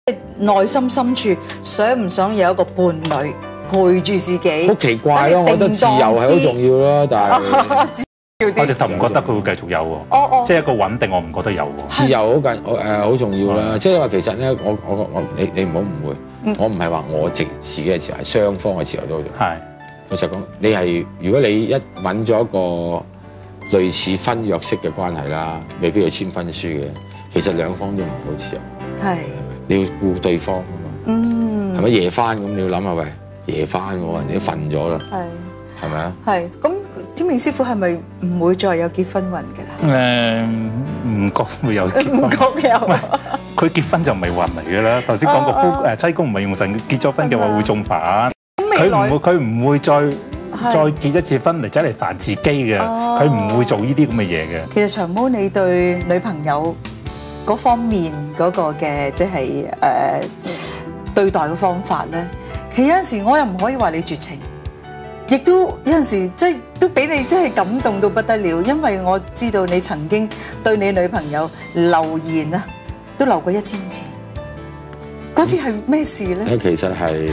內心深處想唔想有一個伴侶陪住自己？ 好奇怪咯，我覺得自由係好重要咯，但係我直頭唔覺得佢會繼續有喎。即係一個穩定，我唔覺得有喎。 自由好重要啦。即係話其實咧，你唔好誤會，我唔係話我自己嘅自由，係雙方嘅自由都好重要。 係老實講，如果你一揾咗一個類似婚約式嘅關係啦，未必要簽婚書嘅，其實兩方都唔好自由。 係。 你要顧對方㗎嘛，係咪夜翻咁？你要諗下，喂，夜翻喎，人哋都瞓咗啦，係咪啊？ 係咁，天明師傅係咪唔會再有結婚運㗎啦？ 唔覺會有結婚， 唔覺有。 佢結婚就唔係運嚟㗎啦。頭先講過妻宮唔係用神，結咗婚嘅話會中反。佢唔會再結一次婚嚟走嚟煩自己嘅，佢唔會做呢啲咁嘅嘢嘅。 其實長毛，你對女朋友嗰方面嗰個嘅即係對待嘅方法咧，其實有陣時我又唔可以話你絕情，亦都有陣時即係都俾你即係感動到不得了，因為我知道你曾經對你女朋友留言啊，都留過1000次。嗰次係咩事咧？ 其實係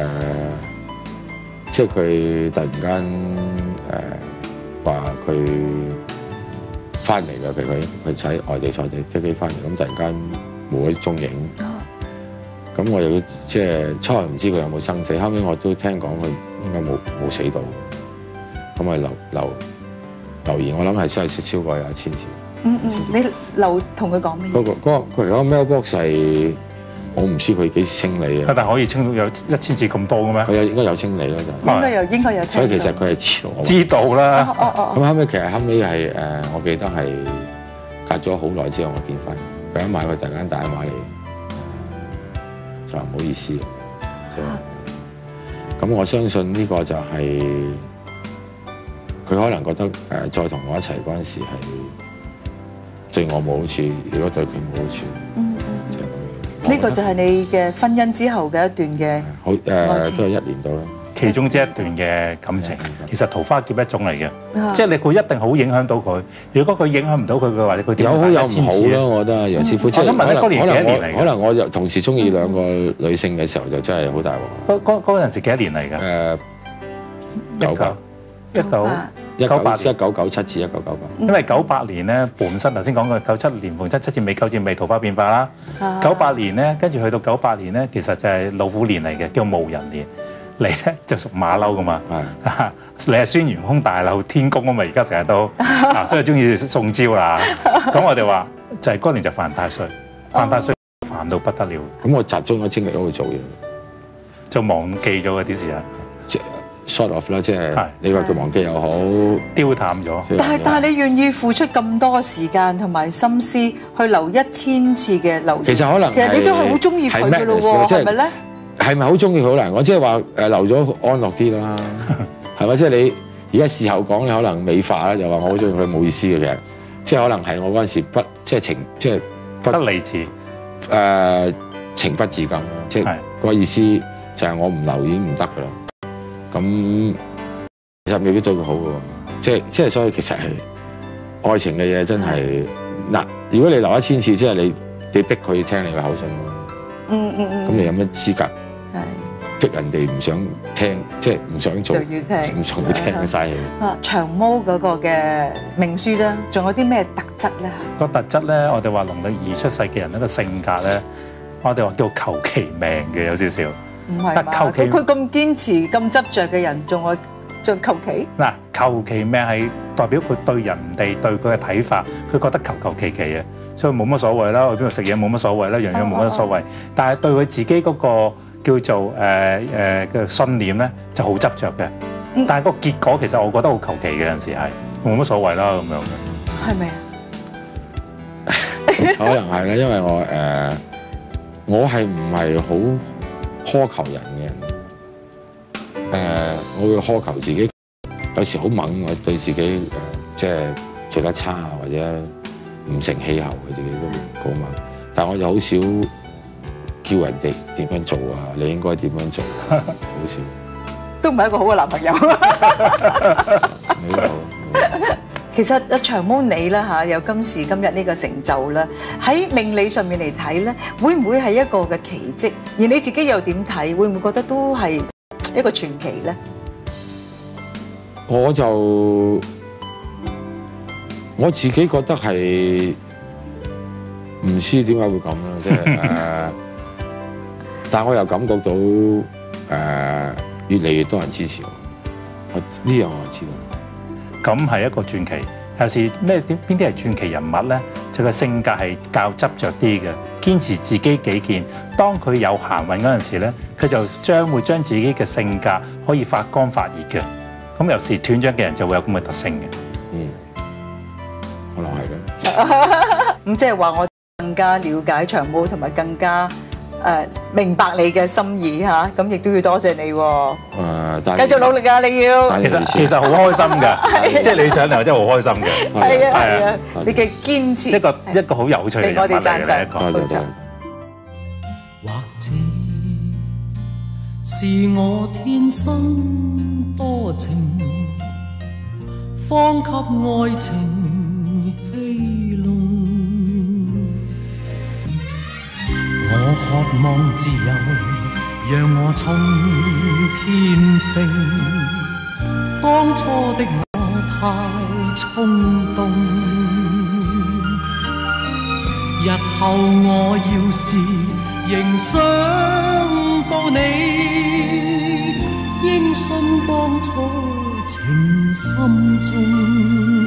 即係佢突然間話佢翻嚟啦，譬如佢喺外地坐飛機翻嚟，咁突然間冇咗蹤影。咁我又即係初唔知佢有冇生死，後尾我都聽講佢應該冇死到。咁啊留言，我諗係真係超過有1000次。 你同佢講咩？ 佢嗰個 mailbox 係我唔知佢幾時清理啊。 但係可以清到有1000次咁多嘅咩？ 佢應該有清理啦，就應該有。 所以其實佢係知道啦。 咁後尾係我記得係隔咗好耐之後我見翻佢，一晚佢突然間打電話嚟，就話唔好意思。咁我相信呢個就係佢可能覺得再同我一齊嗰陣時係對我冇好處，如果對佢冇好處，就係咁樣。 呢個就係你嘅婚姻之後嘅一段嘅愛情， 都係1年到啦。 其中之一段嘅感情，其實桃花劫一種嚟嘅，即係你佢一定好影響到佢。如果佢影響唔到佢嘅話，佢點有好有唔好咯？我覺得楊師傅。 我想問你嗰年幾多年嚟嘅？ 可能我同時中意2個女性嘅時候，就真係好大鑊。 嗰陣時幾多年嚟㗎 ？1997至1998。 因為98年咧，本身頭先講過97年逢七節尾9節尾桃花變化啦。98年咧，跟住去到98年咧，其實就係老虎年嚟嘅，叫無人年。你咧就屬馬騮噶嘛，你係孫悟空大鬧天宮啊嘛，而家成日都，所以中意送招啦。咁我哋話就係嗰年就犯太歲，犯太歲煩到不得了。 咁我集中咗精力喺度做嘢， 就忘記咗嗰啲事啊。 short off 啦，即係你話佢忘記又好， 丟淡咗。 但係你願意付出咁多時間同埋心思去留1000次嘅留言， 其實可能其實你都係好中意佢嘅咯喎，係咪咧？ 係咪好中意佢好難講？即係話留咗安樂啲啦，係咪？即係你而家事後講，你可能美化啦，就話我好中意佢冇意思嘅，其實即係可能係我嗰陣時不離詞， 情不自禁咯，即係個意思就係我唔留已經唔得噶啦。咁其實未必對佢好嘅，即係所以其實係愛情嘅嘢真係嗱，如果你留1000次，即係你逼佢聽你嘅口信咯。咁你有乜資格逼人哋唔想聽，即係唔想做，唔想聽嘅嘥氣。 長毛嗰個嘅命書咧，仲有啲咩特質咧？ 個特質咧，我哋話農曆2出世嘅人一個性格咧，我哋話叫求其命嘅有少少。 唔係嘛？佢咁堅持、咁執着嘅人，仲求其？ 嗱，求其命係代表佢對人哋對佢嘅睇法，佢覺得求其嘅，所以冇乜所謂啦。去邊度食嘢冇乜所謂啦，樣樣冇乜所謂。但係對佢自己嗰個叫做嘅信念咧，就好執着嘅。但係個結果其實我覺得好求其嘅，有陣時係冇乜所謂啦咁樣嘅。 係咪啊？ 可能係啦，因為我係唔係好苛求人嘅人，我會苛求自己，有時好猛，我對自己即係做得差或者唔成氣候，佢自己都好猛。但係我就好少叫人哋點樣做啊，你應該點樣做，好少。 都唔係一個好嘅男朋友。 其實阿長毛你啦嚇，有今時今日呢個成就啦，喺命理上面嚟睇咧，會唔會係一個嘅奇蹟？而你自己又點睇？會唔會覺得都係一個傳奇咧？ 我自己覺得係唔知點解會咁啦，即係但我又感覺到越嚟越多人支持我，呢樣我知道。 咁係一個傳奇。有時邊啲係傳奇人物咧？就個性格係較執着啲嘅，堅持自己己見。當佢有行運嗰陣時咧，佢就會將自己嘅性格可以發光發熱嘅。咁有時斷章嘅人就會有咁嘅特性嘅。 可能係啦。 咁即係話我更加了解長毛，同埋更加明白你嘅心意嚇。咁亦都要多謝你喎。繼續努力啊！你要其實好開心㗎，即係你上嚟真係好開心嘅。 係啊，你嘅堅持一個好有趣嘅人物嚟嘅。 我哋讚賞。 或者是我天生多情，方給愛情戲弄。我渴望自由，讓我衝天飛。當初的我太衝動，日後我要是仍想到你，應信當初情深中。